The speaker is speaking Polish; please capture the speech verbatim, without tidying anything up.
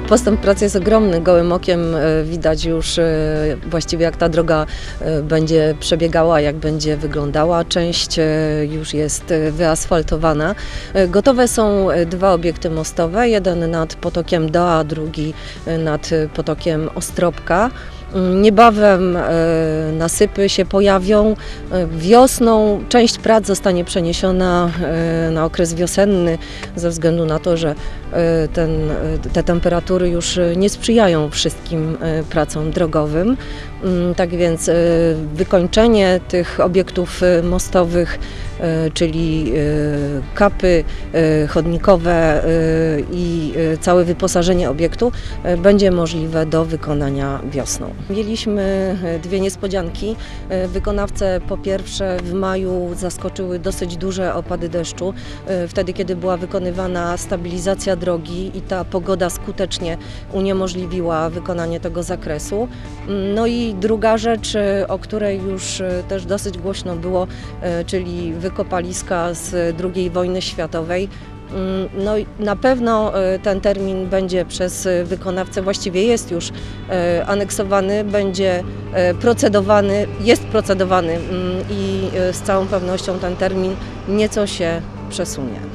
Postęp pracy jest ogromny, gołym okiem widać już właściwie jak ta droga będzie przebiegała, jak będzie wyglądała. Część już jest wyasfaltowana. Gotowe są dwa obiekty mostowe, jeden nad potokiem Do, a drugi nad potokiem Ostropka. Niebawem nasypy się pojawią. Wiosną część prac zostanie przeniesiona na okres wiosenny ze względu na to, że ten, te temperatury już nie sprzyjają wszystkim pracom drogowym. Tak więc wykończenie tych obiektów mostowych, czyli kapy chodnikowe i całe wyposażenie obiektu będzie możliwe do wykonania wiosną. Mieliśmy dwie niespodzianki. Wykonawcę po pierwsze w maju zaskoczyły dosyć duże opady deszczu, wtedy kiedy była wykonywana stabilizacja drogi i ta pogoda skutecznie uniemożliwiła wykonanie tego zakresu. No i druga rzecz, o której już też dosyć głośno było, czyli wykopaliska z drugiej wojny światowej. No i na pewno ten termin będzie przez wykonawcę, właściwie jest już aneksowany, będzie procedowany, jest procedowany i z całą pewnością ten termin nieco się przesunie.